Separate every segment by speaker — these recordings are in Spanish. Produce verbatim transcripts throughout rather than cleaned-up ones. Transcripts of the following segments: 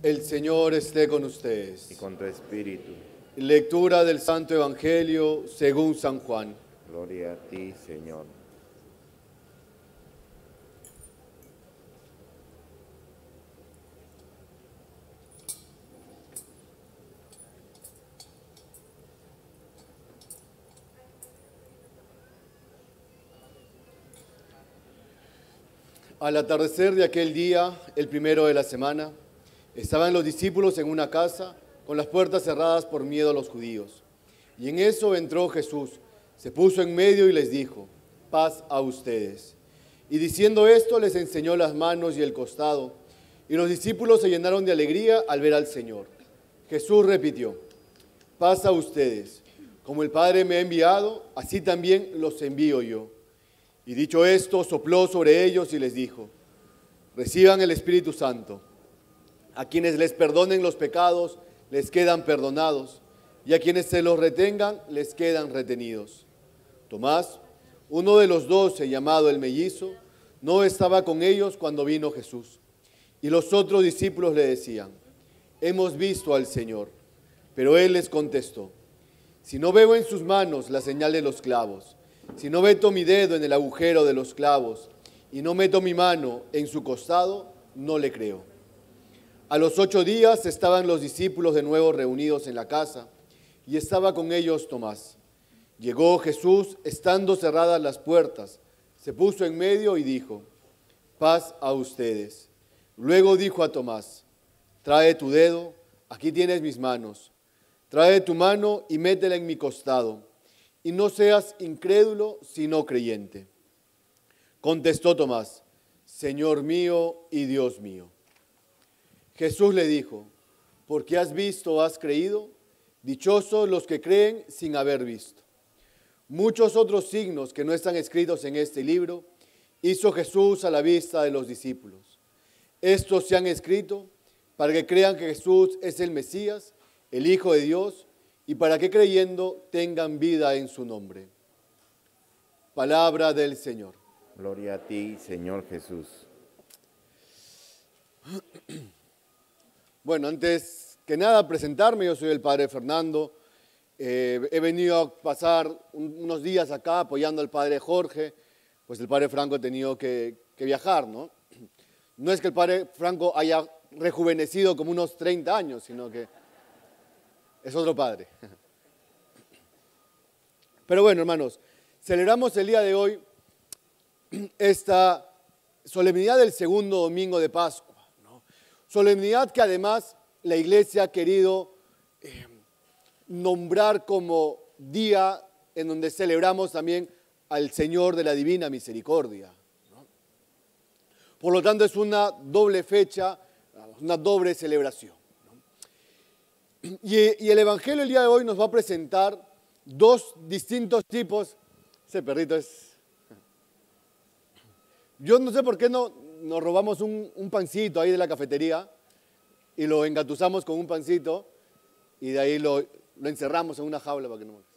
Speaker 1: El Señor esté con ustedes.
Speaker 2: Y con tu espíritu.
Speaker 1: Lectura del Santo Evangelio según San Juan.
Speaker 2: Gloria a ti, Señor.
Speaker 1: Al atardecer de aquel día, el primero de la semana, estaban los discípulos en una casa con las puertas cerradas por miedo a los judíos. Y en eso entró Jesús, se puso en medio y les dijo: paz a ustedes. Y diciendo esto les enseñó las manos y el costado, y los discípulos se llenaron de alegría al ver al Señor. Jesús repitió: paz a ustedes. Como el Padre me ha enviado, así también los envío yo. Y dicho esto, sopló sobre ellos y les dijo: reciban el Espíritu Santo. A quienes les perdonen los pecados, les quedan perdonados, y a quienes se los retengan, les quedan retenidos. Tomás, uno de los doce, llamado el mellizo, no estaba con ellos cuando vino Jesús. Y los otros discípulos le decían: hemos visto al Señor. Pero él les contestó: si no veo en sus manos la señal de los clavos, si no meto mi dedo en el agujero de los clavos y no meto mi mano en su costado, no le creo. A los ocho días estaban los discípulos de nuevo reunidos en la casa y estaba con ellos Tomás. Llegó Jesús, estando cerradas las puertas, se puso en medio y dijo: paz a ustedes. Luego dijo a Tomás: trae tu dedo, aquí tienes mis manos. Trae tu mano y métela en mi costado. Y no seas incrédulo, sino creyente. Contestó Tomás: Señor mío y Dios mío. Jesús le dijo: porque has visto, has creído, dichosos los que creen sin haber visto. Muchos otros signos que no están escritos en este libro hizo Jesús a la vista de los discípulos. Estos se han escrito para que crean que Jesús es el Mesías, el Hijo de Dios, y para que creyendo tengan vida en su nombre. Palabra del Señor.
Speaker 2: Gloria a ti, Señor Jesús.
Speaker 1: Bueno, antes que nada presentarme, yo soy el Padre Fernando. Eh, he venido a pasar un, unos días acá apoyando al Padre Jorge, pues el Padre Franco ha tenido que, que viajar, ¿no? No es que el Padre Franco haya rejuvenecido como unos treinta años, sino que es otro padre. Pero bueno, hermanos, celebramos el día de hoy esta solemnidad del segundo domingo de Pascua, ¿no? Solemnidad que además la Iglesia ha querido eh, nombrar como día en donde celebramos también al Señor de la Divina Misericordia, ¿no? Por lo tanto, es una doble fecha, una doble celebración. Y, y el Evangelio el día de hoy nos va a presentar dos distintos tipos. Ese perrito es... Yo no sé por qué no nos robamos un, un pancito ahí de la cafetería y lo engatusamos con un pancito y de ahí lo, lo encerramos en una jaula para que no...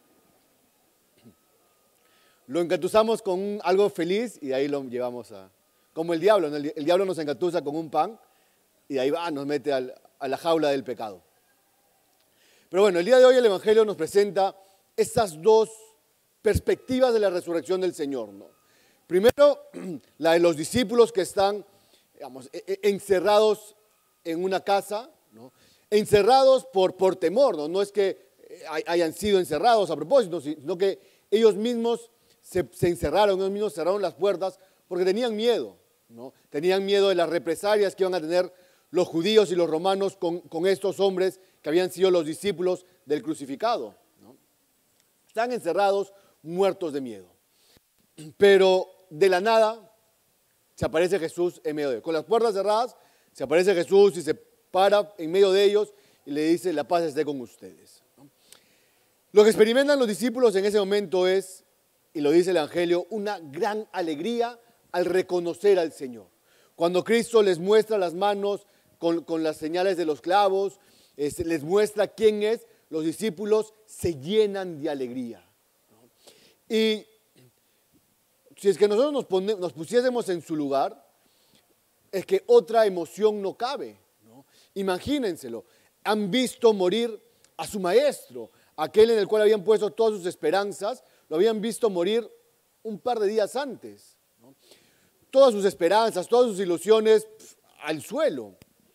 Speaker 1: Lo engatusamos con un, algo feliz y de ahí lo llevamos a... Como el diablo, ¿no? el, el diablo nos engatusa con un pan y de ahí va, nos mete al, a la jaula del pecado. Pero bueno, el día de hoy el Evangelio nos presenta estas dos perspectivas de la resurrección del Señor, ¿no? Primero, la de los discípulos que están, digamos, encerrados en una casa, ¿no? Encerrados por, por temor, ¿no? No es que hayan sido encerrados a propósito, sino que ellos mismos se, se encerraron, ellos mismos cerraron las puertas porque tenían miedo, ¿no? Tenían miedo de las represalias que iban a tener los judíos y los romanos con, con estos hombres que habían sido los discípulos del crucificado, ¿no? Están encerrados, muertos de miedo. Pero de la nada se aparece Jesús en medio de ellos. Con las puertas cerradas se aparece Jesús y se para en medio de ellos y le dice: la paz esté con ustedes, ¿no? Lo que experimentan los discípulos en ese momento es, y lo dice el Evangelio, una gran alegría al reconocer al Señor. Cuando Cristo les muestra las manos con, con las señales de los clavos, eh, les muestra quién es, los discípulos se llenan de alegría, ¿no? Y si es que nosotros nos, pone, nos pusiésemos en su lugar, es que otra emoción no cabe, ¿no? Imagínenselo, han visto morir a su maestro, aquel en el cual habían puesto todas sus esperanzas, lo habían visto morir un par de días antes, ¿no? Todas sus esperanzas, todas sus ilusiones pf, al suelo.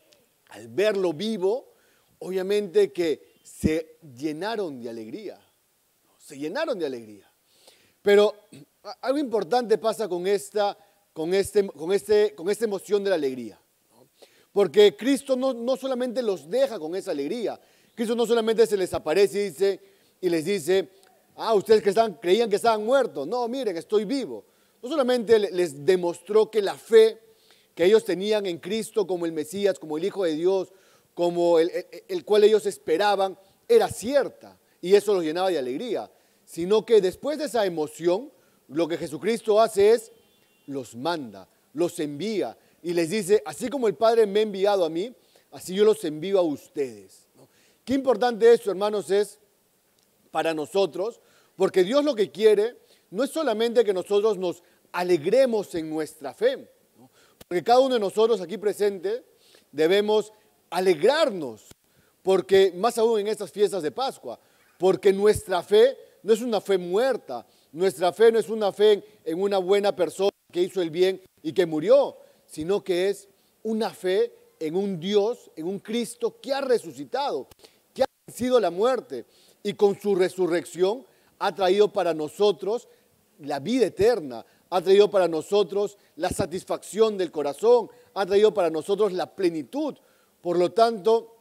Speaker 1: Al verlo vivo, obviamente que se llenaron de alegría, ¿no? Se llenaron de alegría. Pero algo importante pasa con esta, con este, con este, con esta emoción de la alegría, ¿no? Porque Cristo no, no solamente los deja con esa alegría, Cristo no solamente se les aparece y, dice, y les dice, ah, ustedes que estaban, creían que estaban muertos, no, miren, estoy vivo. No solamente les demostró que la fe que ellos tenían en Cristo como el Mesías, como el Hijo de Dios, como el, el, el cual ellos esperaban, era cierta, y eso los llenaba de alegría, sino que después de esa emoción, lo que Jesucristo hace es, los manda, los envía, y les dice, así como el Padre me ha enviado a mí, así yo los envío a ustedes, ¿no? Qué importante esto, hermanos, es para nosotros, porque Dios lo que quiere no es solamente que nosotros nos alegremos en nuestra fe, ¿no? Porque cada uno de nosotros aquí presente debemos alegrarnos, porque más aún en estas fiestas de Pascua, porque nuestra fe no es una fe muerta, nuestra fe no es una fe en una buena persona que hizo el bien y que murió, sino que es una fe en un Dios, en un Cristo que ha resucitado, que ha vencido la muerte y con su resurrección ha traído para nosotros la vida eterna, ha traído para nosotros la satisfacción del corazón, ha traído para nosotros la plenitud. Por lo tanto,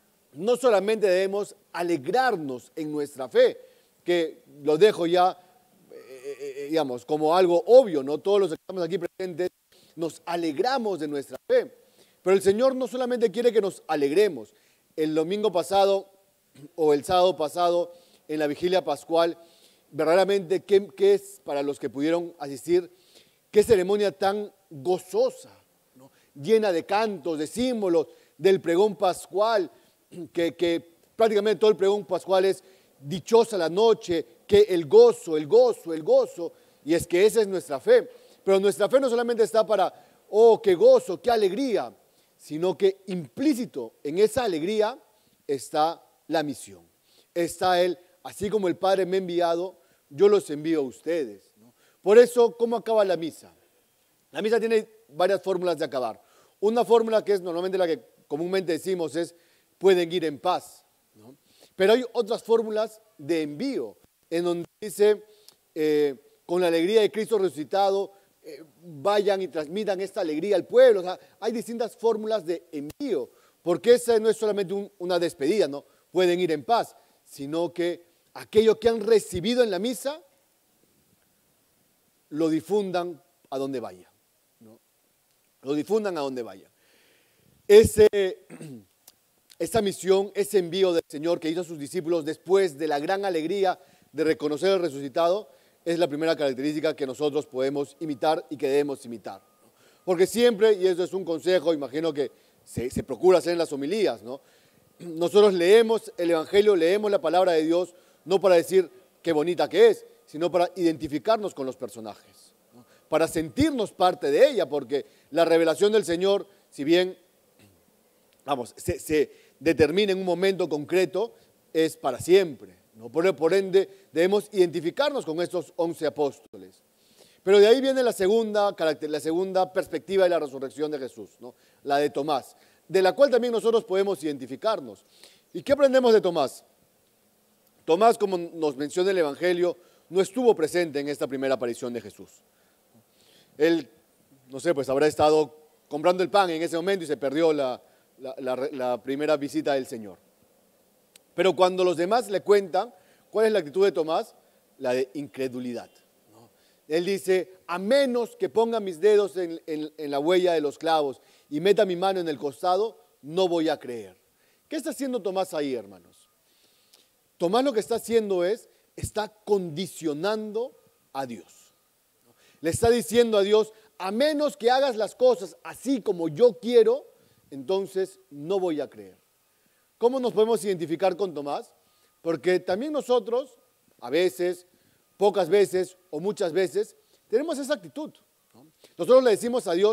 Speaker 1: no solamente debemos alegrarnos en nuestra fe, que lo dejo ya, eh, eh, digamos, como algo obvio, ¿no? Todos los que estamos aquí presentes nos alegramos de nuestra fe, pero el Señor no solamente quiere que nos alegremos. El domingo pasado o el sábado pasado, en la vigilia pascual, verdaderamente, ¿qué, qué es para los que pudieron asistir? Qué ceremonia tan gozosa, ¿no? Llena de cantos, de símbolos, del pregón pascual, que, que prácticamente todo el pregón pascual es dichosa la noche, que el gozo, el gozo, el gozo, y es que esa es nuestra fe. Pero nuestra fe no solamente está para, oh, qué gozo, qué alegría, sino que implícito en esa alegría está la misión. Está el, así como el Padre me ha enviado, yo los envío a ustedes, ¿no? Por eso, ¿cómo acaba la misa? La misa tiene varias fórmulas de acabar. Una fórmula que es normalmente la que comúnmente decimos es, pueden ir en paz, ¿no? Pero hay otras fórmulas de envío, en donde dice, eh, con la alegría de Cristo resucitado, eh, vayan y transmitan esta alegría al pueblo. O sea, hay distintas fórmulas de envío, porque esa no es solamente un, una despedida, ¿no? Pueden ir en paz, sino que aquello que han recibido en la misa, lo difundan a donde vaya, ¿no? Lo difundan a donde vaya. Ese, esa misión, ese envío del Señor que hizo a sus discípulos después de la gran alegría de reconocer al resucitado, es la primera característica que nosotros podemos imitar y que debemos imitar, ¿no? Porque siempre, y eso es un consejo, imagino que se, se procura hacer en las homilías, ¿no? Nosotros leemos el Evangelio, leemos la palabra de Dios, no para decir qué bonita que es, sino para identificarnos con los personajes, ¿no? Para sentirnos parte de ella, porque la revelación del Señor, si bien, vamos, se, se determina en un momento concreto, es para siempre, ¿no? Por, por ende, debemos identificarnos con estos once apóstoles. Pero de ahí viene la segunda, la segunda perspectiva de la resurrección de Jesús, ¿no? La de Tomás, de la cual también nosotros podemos identificarnos. ¿Y qué aprendemos de Tomás? Tomás, como nos menciona el Evangelio, no estuvo presente en esta primera aparición de Jesús. Él, no sé, pues habrá estado comprando el pan en ese momento y se perdió la, la, la, la primera visita del Señor. Pero cuando los demás le cuentan, ¿cuál es la actitud de Tomás? La de incredulidad, ¿no? Él dice, a menos que ponga mis dedos en, en, en la huella de los clavos y meta mi mano en el costado, no voy a creer. ¿Qué está haciendo Tomás ahí, hermanos? Tomás lo que está haciendo es, está condicionando a Dios. Le está diciendo a Dios, a menos que hagas las cosas así como yo quiero, entonces no voy a creer. ¿Cómo nos podemos identificar con Tomás? Porque también nosotros, a veces, pocas veces o muchas veces, tenemos esa actitud, ¿no? Nosotros le decimos a Dios,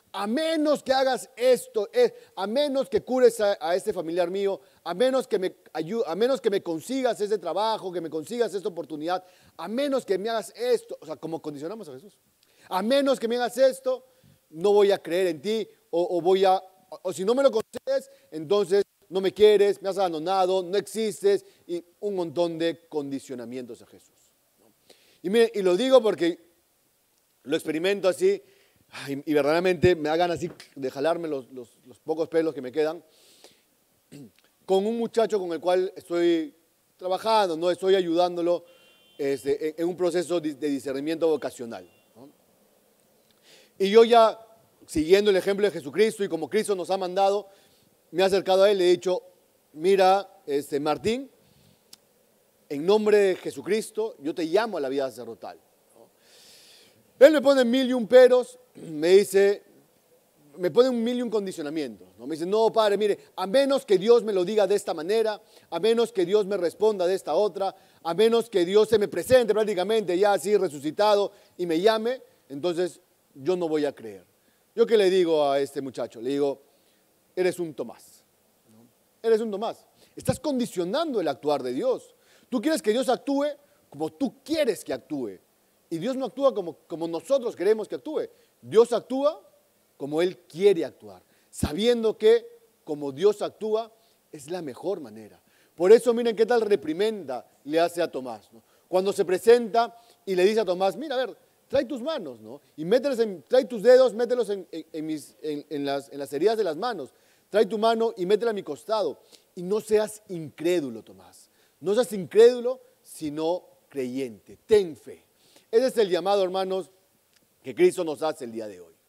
Speaker 1: a menos que hagas esto, eh, a menos que cures a, a este familiar mío, a menos que me ayude, a menos que me consigas ese trabajo, que me consigas esta oportunidad, a menos que me hagas esto, o sea, como condicionamos a Jesús, a menos que me hagas esto, no voy a creer en ti, o, o voy a, o, o si no me lo concedes, entonces no me quieres, me has abandonado, no existes, y un montón de condicionamientos a Jesús. Y mire, y lo digo porque lo experimento así, ay, y verdaderamente me hagan así de jalarme los, los, los pocos pelos que me quedan, con un muchacho con el cual estoy trabajando, ¿no? Estoy ayudándolo este, en, en un proceso de, de discernimiento vocacional, ¿no? Y yo ya, siguiendo el ejemplo de Jesucristo y como Cristo nos ha mandado, me he acercado a él y le he dicho, mira, este, Martín, en nombre de Jesucristo, yo te llamo a la vida sacerdotal. Él me pone mil y un peros, me dice, me pone un mil y un condicionamientos, ¿no? Me dice, no, padre, mire, a menos que Dios me lo diga de esta manera, a menos que Dios me responda de esta otra, a menos que Dios se me presente prácticamente ya así resucitado y me llame, entonces yo no voy a creer. ¿Yo qué le digo a este muchacho? Le digo, eres un Tomás, ¿no? Eres un Tomás. Estás condicionando el actuar de Dios. Tú quieres que Dios actúe como tú quieres que actúe. Y Dios no actúa como, como nosotros queremos que actúe. Dios actúa como Él quiere actuar, sabiendo que como Dios actúa es la mejor manera. Por eso miren qué tal reprimenda le hace a Tomás, ¿no? Cuando se presenta y le dice a Tomás, mira, a ver, trae tus manos, ¿no? Y mételos en, trae tus dedos, mételos en, en, en, mis, en, en, las, en las heridas de las manos. Trae tu mano y métela a mi costado. Y no seas incrédulo, Tomás. No seas incrédulo, sino creyente. Ten fe. Ese es el llamado, hermanos, que Cristo nos hace el día de hoy.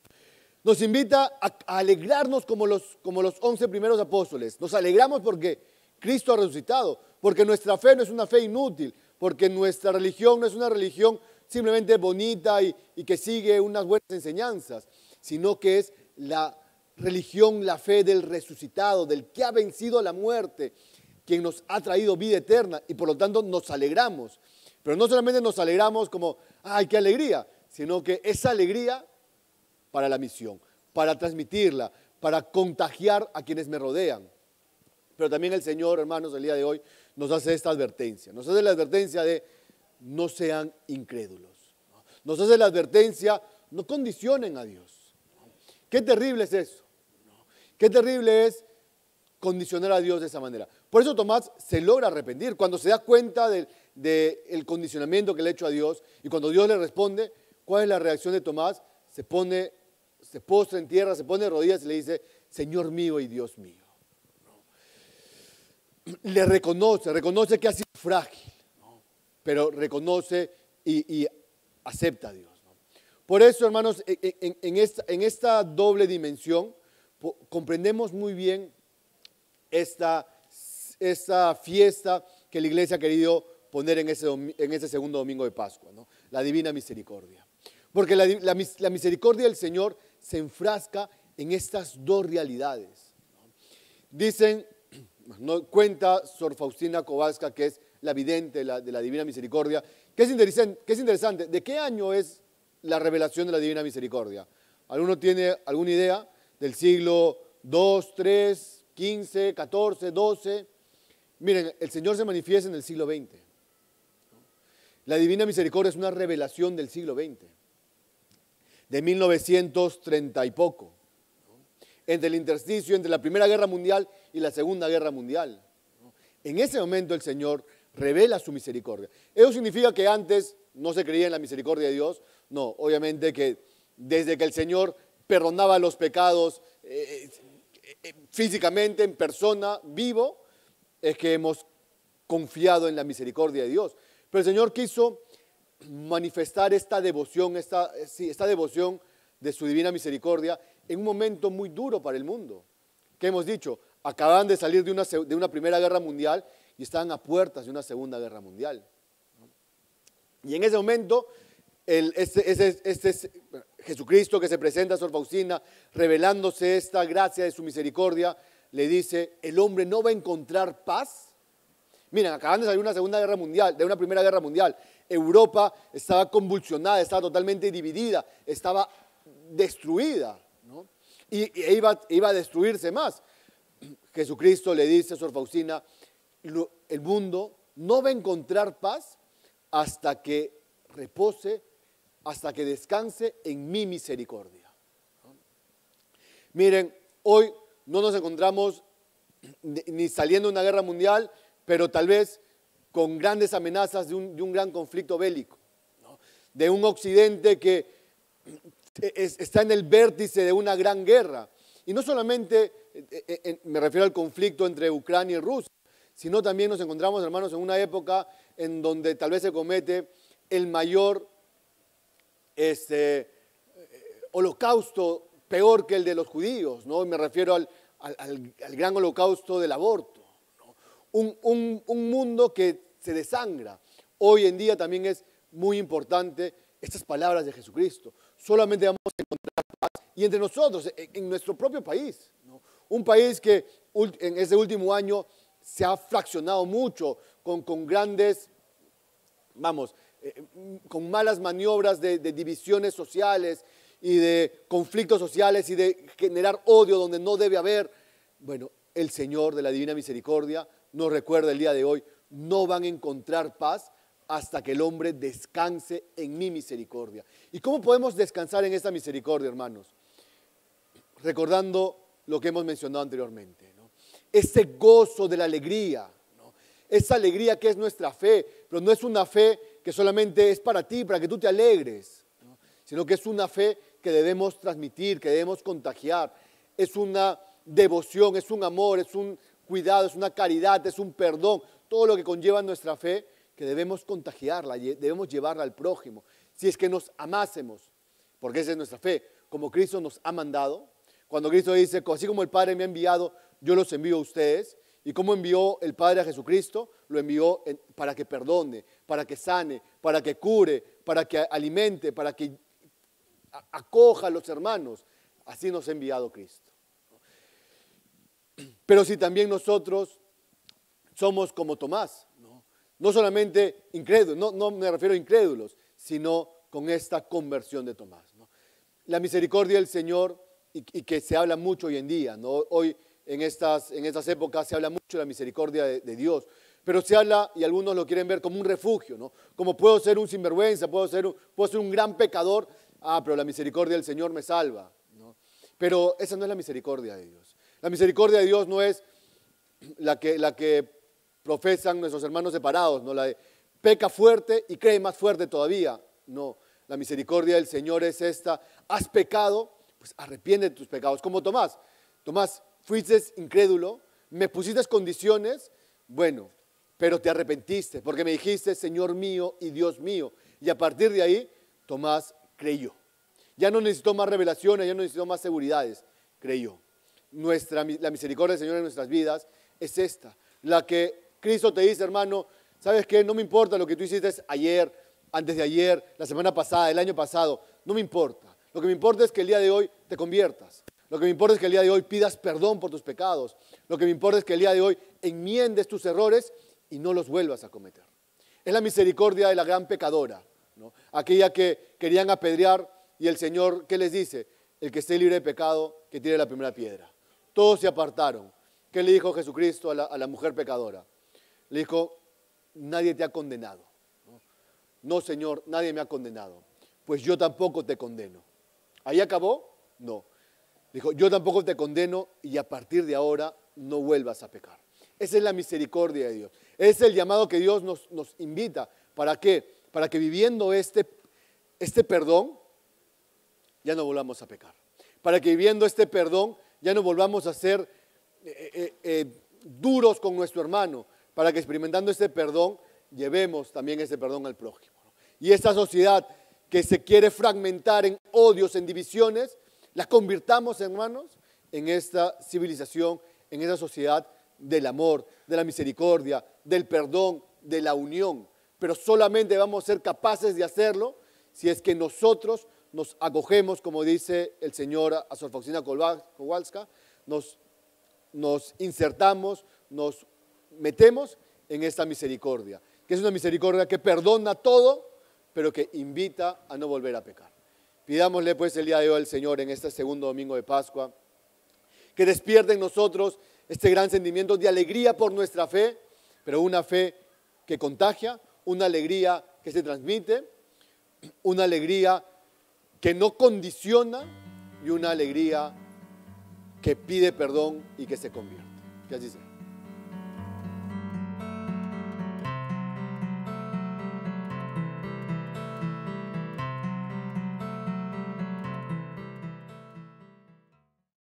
Speaker 1: Nos invita a, a alegrarnos como los, como los once primeros apóstoles. Nos alegramos porque Cristo ha resucitado, porque nuestra fe no es una fe inútil, porque nuestra religión no es una religión simplemente bonita y, y que sigue unas buenas enseñanzas, sino que es la religión, la fe del resucitado, del que ha vencido la muerte, quien nos ha traído vida eterna y por lo tanto nos alegramos. Pero no solamente nos alegramos como, ¡ay, qué alegría!, sino que esa alegría para la misión, para transmitirla, para contagiar a quienes me rodean. Pero también el Señor, hermanos, el día de hoy nos hace esta advertencia. Nos hace la advertencia de no sean incrédulos. Nos hace la advertencia, no condicionen a Dios. Qué terrible es eso. Qué terrible es condicionar a Dios de esa manera. Por eso Tomás se logra arrepentir. Cuando se da cuenta del de el condicionamiento que le ha hecho a Dios y cuando Dios le responde, ¿cuál es la reacción de Tomás? Se pone, se postra en tierra, se pone de rodillas y le dice, Señor mío y Dios mío. Le reconoce, reconoce que ha sido frágil, ¿no? Pero reconoce y, y acepta a Dios, ¿no? Por eso, hermanos, en, en, en, esta, en esta doble dimensión po, comprendemos muy bien esta, esta fiesta que la iglesia ha querido poner en ese, en ese segundo domingo de Pascua, ¿no? La divina misericordia. Porque la, la, la misericordia del Señor se enfrasca en estas dos realidades, ¿no? Dicen, no, cuenta Sor Faustina Kowalska, que es la vidente de la, de la divina misericordia, que es, interesante, que es interesante. ¿De qué año es la revelación de la divina misericordia? ¿Alguno tiene alguna idea? ¿Del siglo dos, tres, quince, catorce, doce? Miren, el Señor se manifiesta en el siglo veinte. La divina misericordia es una revelación del siglo veinte, de mil novecientos treinta y poco, entre el intersticio, entre la Primera Guerra Mundial y la Segunda Guerra Mundial. En ese momento el Señor revela su misericordia. ¿Eso significa que antes no se creía en la misericordia de Dios? No, obviamente que desde que el Señor perdonaba los pecados eh, eh, físicamente, en persona, vivo, es que hemos confiado en la misericordia de Dios. Pero el Señor quiso manifestar esta devoción, esta, sí, esta devoción de su divina misericordia en un momento muy duro para el mundo. ¿Qué hemos dicho? Acaban de salir de una, de una Primera Guerra Mundial y estaban a puertas de una Segunda Guerra Mundial. Y en ese momento, el, este, este, este, Jesucristo que se presenta a Sor Faustina, revelándose esta gracia de su misericordia, le dice, el hombre no va a encontrar paz. Miren, acaban de salir de una Segunda Guerra Mundial, de una Primera Guerra Mundial. Europa estaba convulsionada, estaba totalmente dividida, estaba destruida. y, y iba, iba a destruirse más. Jesucristo le dice a Sor Faustina, el mundo no va a encontrar paz hasta que repose, hasta que descanse en mi misericordia. Miren, hoy no nos encontramos ni saliendo de una guerra mundial, pero tal vez con grandes amenazas de un, de un gran conflicto bélico, ¿no? De un occidente que es, está en el vértice de una gran guerra. Y no solamente eh, eh, me refiero al conflicto entre Ucrania y Rusia, sino también nos encontramos, hermanos, en una época en donde tal vez se comete el mayor este, holocausto, peor que el de los judíos, ¿no? Me refiero al, al, al, al gran holocausto del aborto, ¿no? Un, un, un mundo que se desangra. Hoy en día también es muy importante estas palabras de Jesucristo. Solamente vamos a encontrar paz, y entre nosotros, en, en nuestro propio país, ¿no? Un país que en ese último año se ha fraccionado mucho con, con grandes, vamos, eh, con malas maniobras de, de divisiones sociales y de conflictos sociales y de generar odio donde no debe haber. Bueno, el Señor de la Divina Misericordia nos recuerda el día de hoy, no van a encontrar paz hasta que el hombre descanse en mi misericordia. ¿Y cómo podemos descansar en esta misericordia, hermanos? Recordando lo que hemos mencionado anteriormente, ¿no? Ese gozo de la alegría, ¿no? Esa alegría que es nuestra fe, pero no es una fe que solamente es para ti, para que tú te alegres, ¿no? Sino que es una fe que debemos transmitir, que debemos contagiar. Es una devoción, es un amor, es un cuidado, es una caridad, es un perdón, todo lo que conlleva nuestra fe, que debemos contagiarla, debemos llevarla al prójimo. Si es que nos amásemos, porque esa es nuestra fe, como Cristo nos ha mandado. Cuando Cristo dice, así como el Padre me ha enviado, yo los envío a ustedes. Y como envió el Padre a Jesucristo, lo envió en, para que perdone, para que sane, para que cure, para que alimente, para que acoja a los hermanos. Así nos ha enviado Cristo. Pero si también nosotros somos como Tomás, no, no solamente incrédulos, no, no me refiero a incrédulos, sino con esta conversión de Tomás, ¿no? La misericordia del Señor, y, y que se habla mucho hoy en día, ¿no? Hoy en estas, en estas épocas se habla mucho de la misericordia de, de Dios, pero se habla, y algunos lo quieren ver como un refugio, ¿no? Como puedo ser un sinvergüenza, puedo ser un, puedo ser un gran pecador, ah, pero la misericordia del Señor me salva, ¿no? Pero esa no es la misericordia de Dios. La misericordia de Dios no es la que, la que profesan nuestros hermanos separados, ¿no? La de peca fuerte y cree más fuerte todavía. No, la misericordia del Señor es esta: has pecado, pues arrepiente de tus pecados. Como Tomás, Tomás, fuiste incrédulo, me pusiste condiciones, bueno, pero te arrepentiste, porque me dijiste, Señor mío y Dios mío. Y a partir de ahí, Tomás creyó. Ya no necesitó más revelaciones, ya no necesitó más seguridades, creyó. Nuestra, la misericordia del Señor en nuestras vidas es esta, la que Cristo te dice, hermano, ¿sabes qué? No me importa lo que tú hiciste ayer, antes de ayer, la semana pasada, el año pasado, no me importa. Lo que me importa es que el día de hoy te conviertas. Lo que me importa es que el día de hoy pidas perdón por tus pecados. Lo que me importa es que el día de hoy enmiendes tus errores y no los vuelvas a cometer. Es la misericordia de la gran pecadora, ¿no? Aquella que querían apedrear y el Señor, ¿qué les dice? El que esté libre de pecado, que tire la primera piedra. Todos se apartaron. ¿Qué le dijo Jesucristo a la, a la mujer pecadora? Le dijo, nadie te ha condenado. No, no, Señor, nadie me ha condenado. Pues yo tampoco te condeno. ¿Ahí acabó? No. Dijo, yo tampoco te condeno y a partir de ahora no vuelvas a pecar. Esa es la misericordia de Dios. Es el llamado que Dios nos, nos invita. ¿Para qué? Para que viviendo este, este perdón, ya no volvamos a pecar. Para que viviendo este perdón, ya no volvamos a ser eh, eh, eh, duros con nuestro hermano. Para que experimentando este perdón, llevemos también ese perdón al prójimo. Y esta sociedad que se quiere fragmentar en odios, en divisiones, la convirtamos, hermanos, en esta civilización, en esa sociedad del amor, de la misericordia, del perdón, de la unión. Pero solamente vamos a ser capaces de hacerlo si es que nosotros nos acogemos, como dice el Señor a Sor Faustina Kowalska, nos, nos insertamos, nos metemos en esta misericordia, que es una misericordia que perdona todo, pero que invita a no volver a pecar. Pidámosle pues el día de hoy al Señor en este segundo domingo de Pascua, que despierte en nosotros este gran sentimiento de alegría por nuestra fe, pero una fe que contagia, una alegría que se transmite, una alegría que no condiciona y una alegría que pide perdón y que se convierte. Que así sea.